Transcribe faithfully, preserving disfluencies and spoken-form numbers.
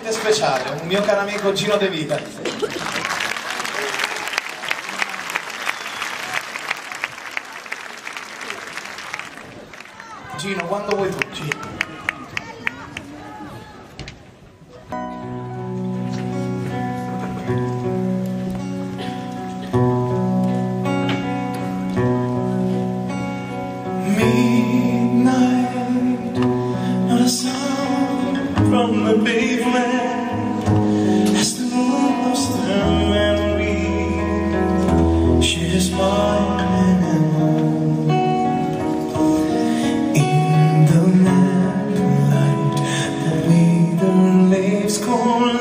ospite speciale, un mio caro amico Gino De Vita. Gino, quando vuoi tu, Gino. Midnight, not a sound from the pavement as the moon lost her memory. She is smiling in the lamplight, the wither leaves cold.